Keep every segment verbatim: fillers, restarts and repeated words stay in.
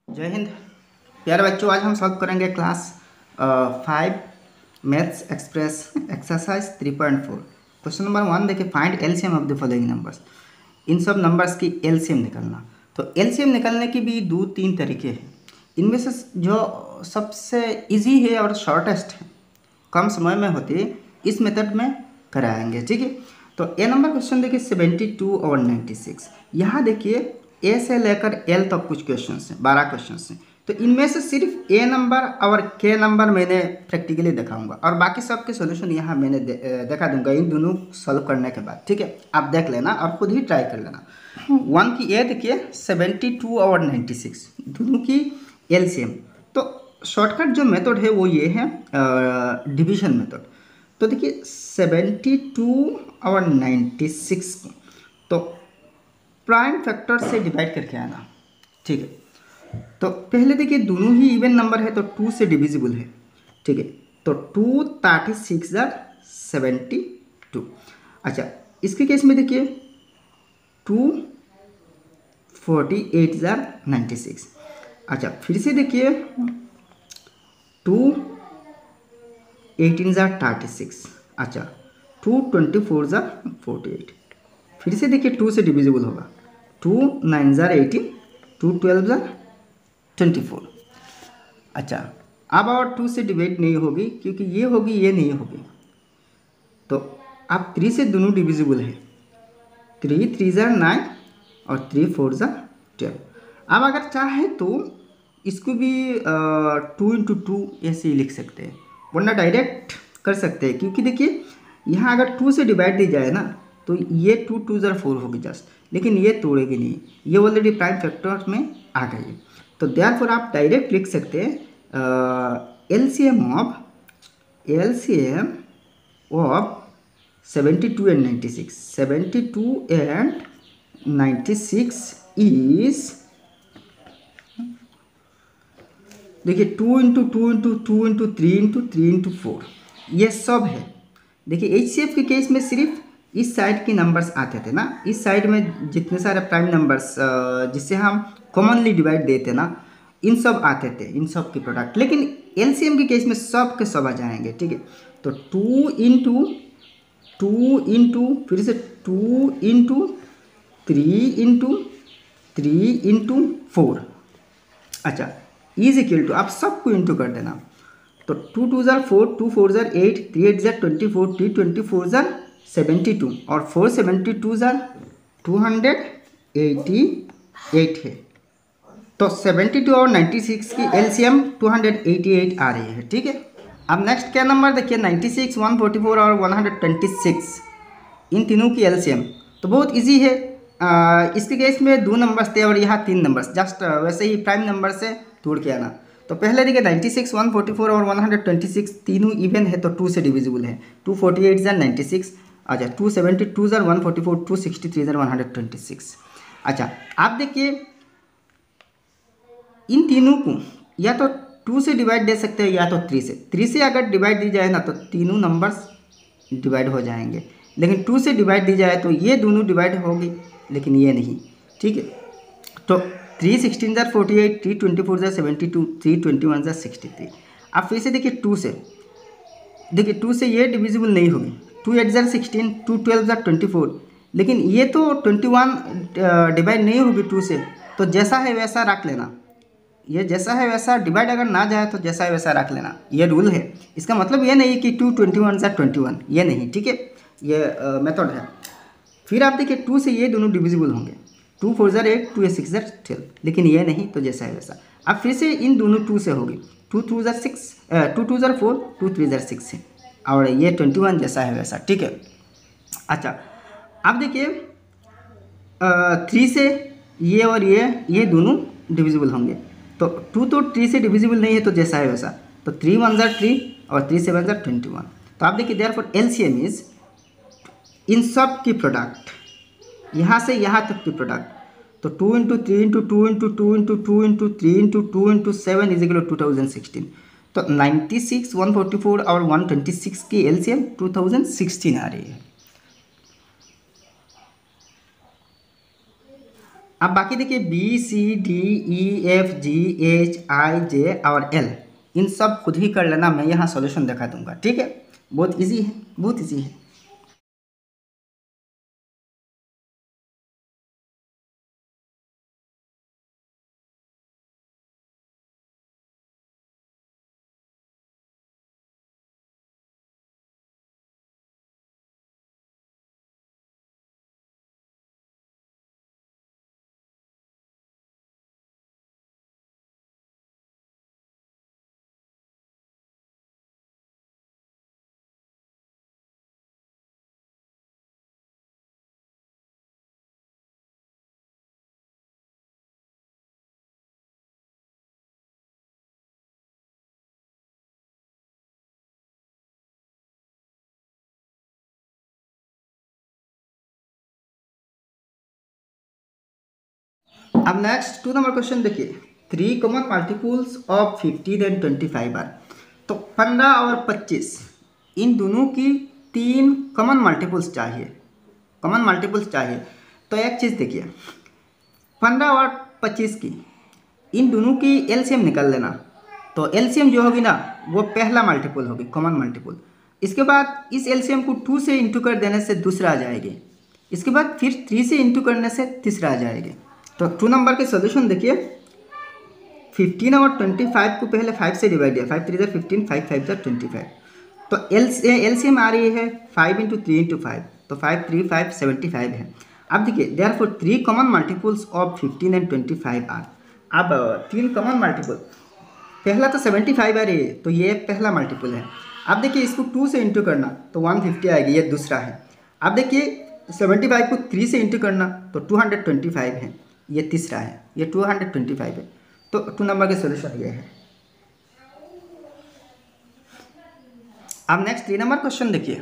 जय हिंद प्यारे बच्चों। आज हम सॉल्व करेंगे class five maths express exercise three point four. Question number one देखिए, find LCM of the following numbers. इन सब नंबर्स की एलसीएम निकालना। तो एलसीएम निकालने की भी दो तीन तरीके हैं। इनमें से जो सबसे इजी है और शॉर्टेस्ट है, कम समय में होती है, इस मेथड में कराएंगे। ठीक है, तो ए नंबर क्वेश्चन देखिए सेवेंटी टू और नाइन्टी सिक्स। यहाँ देखिए ए से लेकर एल तक कुछ क्वेश्चन हैं, बारह क्वेश्चन हैं। तो इनमें से सिर्फ ए नंबर और के नंबर मैंने प्रैक्टिकली दिखाऊंगा और बाकी सब के सोल्यूशन यहाँ मैंने दे, दिखा दूंगा इन दोनों सॉल्व करने के बाद। ठीक है, आप देख लेना और खुद ही ट्राई कर लेना। वन की ए देखिए सेवेंटी टू और नाइन्टी सिक्स, दोनों की एलसीएम। तो शॉर्टकट जो मेथड है वो ये है डिवीजन मेथड। तो देखिए सेवेंटी टू और नाइन्टी सिक्स तो प्राइम फैक्टर से डिवाइड करके आना। ठीक है, तो पहले देखिए दोनों ही इवन नंबर है तो टू से डिविजिबल है। ठीक है, तो टू थर्टी सिक्स जार सेवेंटी टू। अच्छा, इसके केस में देखिए टू फोर्टी एट जार नाइन्टी सिक्स। अच्छा, फिर से देखिए टू एटीन जार थर्टी सिक्स। अच्छा, टू ट्वेंटी फोर जार फोर्टी एट। फिर से देखिए टू से डिविजिबल होगा, टू नाइन जार एटीन, टू ट्वेल्व जार ट्वेंटी फोर। अच्छा, अब और टू से डिवाइड नहीं होगी क्योंकि ये होगी ये नहीं होगी। तो अब थ्री से दोनों डिविजिबल है, थ्री थ्री जार नाइन और थ्री फोर जार ट्वेल्व। अब अगर चाहे तो इसको भी टू इंटू टू ऐसे ही लिख सकते हैं, वरना डायरेक्ट कर सकते हैं। क्योंकि देखिए यहाँ अगर टू से डिवाइड दी जाए ना तो ये टू टू ज़र फोर होगी जस्ट, लेकिन ये तोड़ेगी नहीं, ये ऑलरेडी प्राइम फैक्टर में आ गई है। तो देयरफॉर आप डायरेक्ट लिख सकते हैं LCM of LCM of seventy two and ninety six. Seventy two and ninety six is देखिए two into two into two into three into three into four, ये सब है। देखिए एच सी एफ के केस में सिर्फ इस साइड के नंबर्स आते थे ना, इस साइड में जितने सारे प्राइम नंबर्स जिससे हम कॉमनली डिवाइड देते ना, इन सब आते थे, इन सब की प्रोडक्ट। लेकिन एलसीएम के केस में सब के सब आ जाएंगे। ठीक है, तो टू इंटू टू इंटू फिर से two into three into three into four. अच्छा, इज इक्वल टू आप सबको इंटू कर देना। तो टू टू ज़ार फोर, टू फोर ज़ार एट, थ्री एट ज़ार twenty four, three twenty four ज़ार सेवेंटी टू और फोर सेवेंटी टू ज़ार टू हंड्रेड एटी एट है। तो सेवेंटी टू और नाइन्टी सिक्स की LCM two hundred eighty eight आ रही है। ठीक है, अब नेक्स्ट क्या नंबर देखिए ninety six, one forty four और वन हंड्रेड ट्वेंटी सिक्स, इन तीनों की एलसीएम तो बहुत इजी है। आ, इसके केस में दो नंबर्स थे और यहाँ तीन नंबर्स, जस्ट वैसे ही प्राइम नंबर से तोड़ के आना। तो पहले देखिए ninety six, one forty four और वन हंड्रेड ट्वेंटी सिक्स तीनों इवन है तो टू से डिविजिबल है। टू फोर्टी एट ज़ार नाइन्टी सिक्स, अच्छा टू सेवेंटी टू ज़ार one forty four, two sixty three ज़ार वन हंड्रेड ट्वेंटी सिक्स। अच्छा, आप देखिए इन तीनों को या तो टू से डिवाइड दे सकते हैं या तो थ्री से। थ्री से अगर डिवाइड दी जाए ना तो तीनों नंबर्स डिवाइड हो जाएंगे, लेकिन टू से डिवाइड दी जाए तो ये दोनों डिवाइड होगी लेकिन ये नहीं। ठीक है, तो थ्री सिक्सटीन ज़ार forty eight, three twenty four ज़ार seventy two, three twenty one ज़ार सिक्सटी थ्री। अब फिर से देखिए टू से, देखिए टू से ये डिविजिबल नहीं होगी। टू एट ज़ार सिक्सटीन, टू ट्वेल्व ज़ार ट्वेंटी फोर, लेकिन ये तो ट्वेंटी वन डिवाइड नहीं होगी टू से, तो जैसा है वैसा रख लेना। ये जैसा है वैसा डिवाइड अगर ना जाए तो जैसा है वैसा रख लेना, ये रूल है। इसका मतलब ये नहीं कि टू ट्वेंटी वन ज़ार ट्वेंटी वन, ये नहीं। ठीक है, ये मेथड है। फिर आप देखिए टू से ये दोनों डिविजिबल होंगे, टू फोर ज़ार एट, टू एट सिक्स ज़ार ट्वेल्व, लेकिन ये नहीं तो जैसा है वैसा। अब फिर से इन दोनों टू से होगी, two two are six, two two tsar four, two three are six है और ये ट्वेंटी वन जैसा है वैसा। ठीक है, अच्छा अब देखिए थ्री से ये और ये ये दोनों डिविजिबल होंगे। तो टू तो थ्री से डिविजिबल नहीं है तो जैसा है वैसा। तो थ्री वन ज़ार थ्री और three seven are twenty one. तो आप देखिए देयरफॉर एलसीएम इज इन सब की प्रोडक्ट, यहाँ से यहाँ तक की प्रोडक्ट। तो two into three into two into two into two into three into two into seven is equal to thousand sixteen. तो ninety six, one forty four और वन ट्वेंटी सिक्स की एलसीएम टू थाउजेंड सिक्सटीन आ रही है। अब बाकी देखिए B C D E F G H I J और एल, इन सब खुद ही कर लेना, मैं यहाँ सॉल्यूशन दिखा दूंगा, ठीक है। बहुत इजी है, बहुत इजी है। अब नेक्स्ट टू नंबर क्वेश्चन देखिए, three common multiples of fifteen and twenty five are. तो पंद्रह और पच्चीस, इन दोनों की तीन कॉमन मल्टीपल्स चाहिए, कॉमन मल्टीपल्स चाहिए। तो एक चीज़ देखिए, पंद्रह और पच्चीस की इन दोनों की एलसीएम निकाल लेना। तो एलसीएम जो होगी ना वो पहला मल्टीपल होगी, कॉमन मल्टीपल। इसके बाद इस एलसीएम को टू से इंटू कर देने से दूसरा आ जाएगी, इसके बाद फिर थ्री से इंटू करने से तीसरा आ जाएगी। तो टू नंबर के सॉल्यूशन देखिए, फिफ्टीन और ट्वेंटी फाइव को पहले फाइव से डिवाइड किया, five three are fifteen, five five are twenty five. तो एल एलसीएम आ रही है five into three into five, तो five three five seventy five है। अब देखिए therefore three common multiples of fifteen and twenty five are. अब तीन कॉमन मल्टीपल, पहला तो सेवेंटी फाइव आ रही है, तो ये पहला मल्टीपल है। अब देखिए इसको टू से इंटू करना तो वन फिफ्टी आएगी, ये दूसरा है। अब देखिए सेवेंटी फाइव को थ्री से इंटू करना तो टू हंड्रेड ट्वेंटी फाइव है, ये तीसरा है, ये टू हंड्रेड ट्वेंटी फाइव है। तो टू नंबर के सॉल्यूशन ये है। अब नेक्स्ट थ्री नंबर क्वेश्चन देखिए,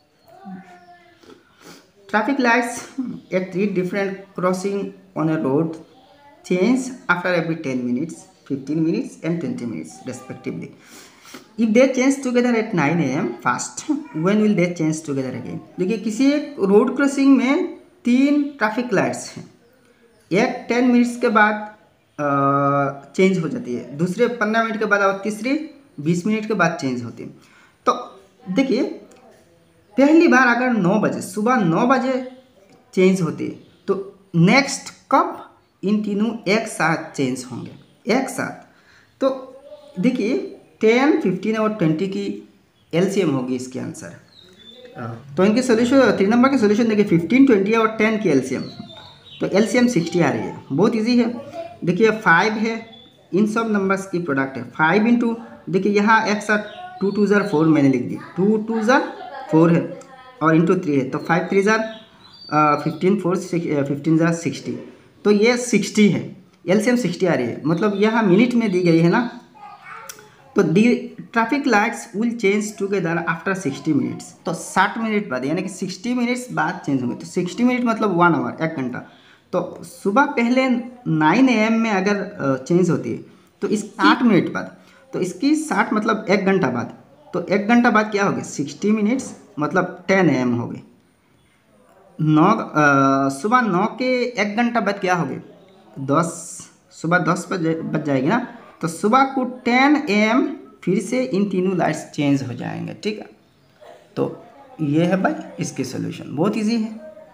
traffic lights at three different crossing on a road change after every ten minutes, fifteen minutes and twenty minutes respectively. If they change together at nine a m fast, when will they change together again? देखिए किसी एक road crossing में तीन traffic lights हैं, एक ten minutes के बाद change हो जाती है, दूसरे पंद्रह मिनट के बाद और तीसरी बीस मिनट के बाद चेंज होती है। तो देखिए पहली बार अगर नौ बजे सुबह नौ बजे चेंज होती है, तो नेक्स्ट कब इन तीनों एक साथ चेंज होंगे, एक साथ। तो देखिए टेन, फिफ्टीन और ट्वेंटी की एलसीएम होगी इसके आंसर। तो इनके सोल्यूशन, थ्री नंबर के सोल्यूशन देखिए, फिफ्टीन, ट्वेंटी और टेन की एलसीएम, तो एलसीएम सिक्सटी आ रही है, बहुत इजी है। देखिए फाइव है, इन सब नंबर्स की प्रोडक्ट है, फाइव इंटू देखिए यहाँ एक साथ टू टू ज़ार फोर मैंने लिख दी, टू टू ज़ार फोर है और इंटू थ्री है, तो five three are fifteen, four fifteen are sixty, तो ये सिक्सटी है, एलसीएम सिक्सटी आ रही है। मतलब यहाँ मिनट में दी गई है ना, तो the traffic lights will change together after sixty minutes, तो साठ मिनट बाद, यानी कि सिक्सटी मिनट्स बाद चेंज होंगे। तो सिक्सटी मिनट मतलब वन आवर, एक घंटा। तो सुबह पहले नाइन ए एम में अगर चेंज होती है तो इस साठ मिनट बाद, तो इसकी साठ मतलब एक घंटा बाद, तो एक घंटा बाद क्या होगी, सिक्सटी मिनट्स मतलब टेन ए एम होगी। नौ सुबह नौ के एक घंटा बाद क्या होगी, दस, सुबह दस बजे बज जाएगी ना, तो सुबह को टेन ए एम फिर से इन तीनों लाइट्स चेंज हो जाएंगे, ठीक है। तो ये है भाई इसके सॉल्यूशन, बहुत इजी है।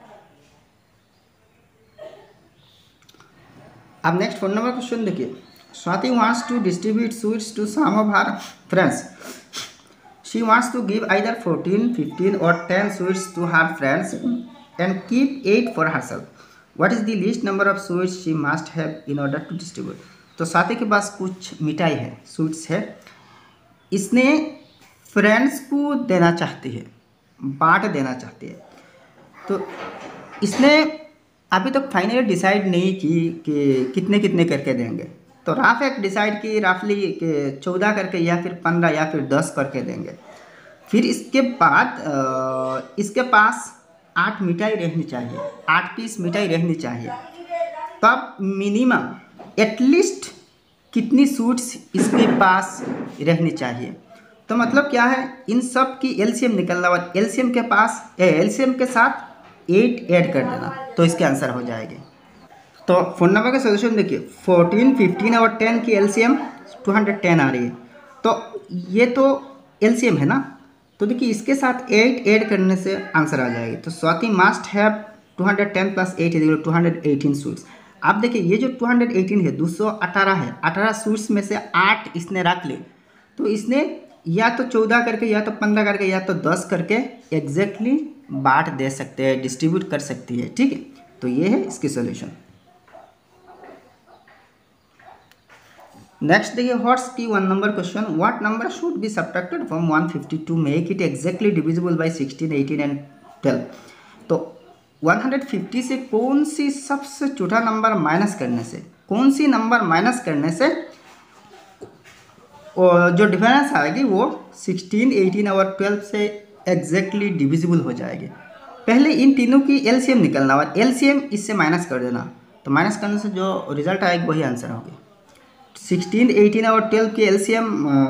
अब नेक्स्ट फोन नंबर क्वेश्चन देखिए, Swati wants to distribute sweets to some of her friends, she wants to give either fourteen, fifteen और ten sweets to her friends and keep eight for herself. What is the least number of sweets she must have in order to distribute? तो स्वाति के पास कुछ मिठाई है, sweets है, इसने friends को देना चाहती है, बांट देना चाहती है। तो इसने अभी तक फाइनली डिसाइड नहीं की कि कितने कितने करके देंगे। तो राफ एक डिसाइड की राफली कि चौदह करके या फिर पंद्रह या फिर दस करके देंगे। फिर इसके बाद इसके पास आठ मिठाई रहनी चाहिए, आठ पीस मिठाई रहनी चाहिए। तब मिनिमम एटलीस्ट कितनी स्वीट्स इसके पास रहनी चाहिए। तो मतलब क्या है, इन सब की एलसीएम निकलना और एलसीएम के पास एलसीएम के साथ एट ऐड कर देना, तो इसके आंसर हो जाएंगे। तो फोन नंबर का सोल्यूशन देखिए, फोर्टीन फिफ्टीन और टेन की एलसीएम टू हंड्रेड टेन आ रही है, तो ये तो एलसीएम है ना, तो देखिए इसके साथ एट ऐड करने से आंसर आ जाएगी। तो Swati must have two hundred ten plus eight is two hundred eighteen sweets. आप देखिए ये जो टू हंड्रेड एटीन है दो सौ अठारह है, अठारह स्वीट्स में से आठ इसने रख ले, तो इसने या तो चौदह करके या तो पंद्रह करके या तो दस करके एग्जैक्टली बांट दे सकते हैं, डिस्ट्रीब्यूट कर सकती है, ठीक है। तो ये है इसकी सॉल्यूशन। नेक्स्ट देखिए व्हाट्स की one number question, what number should be subtracted from one fifty to make it exactly divisible by sixteen eighteen and twelve. तो वन हंड्रेड फिफ्टी से कौन सी सबसे छोटा नंबर माइनस करने से, कौन सी नंबर माइनस करने से और जो डिफरेंस आएगी वो सिक्सटीन एटीन और ट्वेल्व से एग्जैक्टली डिविजिबल हो जाएगी। पहले इन तीनों की एलसीएम निकलना और एलसीएम इससे माइनस कर देना, तो माइनस करने से जो रिजल्ट आएगी वही आंसर होगी। सिक्सटीन एटीन और ट्वेल्व की एलसीएम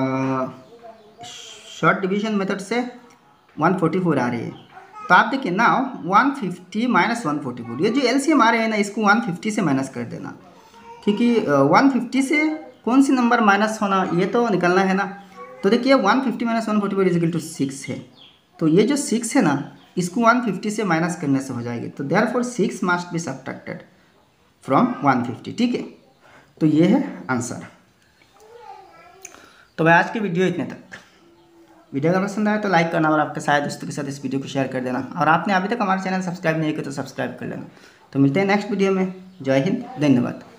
शॉर्ट डिवीजन मेथड से वन फोर्टी फोर आ रही है। तो आप देखिए ना one fifty minus one forty four, ये जो एलसीएम आ रहे हैं ना इसको वन फिफ्टी से माइनस कर देना, क्योंकि वन फिफ्टी से कौन सी नंबर माइनस होना ये तो निकलना है ना। तो देखिए one fifty minus one forty four is equal to six है, तो ये जो सिक्स है ना इसको वन फिफ्टी से माइनस करने से हो जाएगी, तो therefore six must be subtracted from one fifty, ठीक है। तो ये है आंसर। तो भाई आज की वीडियो इतने तक। वीडियो अगर पसंद आया तो लाइक करना और आपके सारे दोस्तों के साथ इस वीडियो को शेयर कर देना, और आपने अभी तक हमारे चैनल सब्सक्राइब नहीं किया तो सब्सक्राइब कर लेना। तो मिलते हैं नेक्स्ट वीडियो में। जय हिंद, धन्यवाद।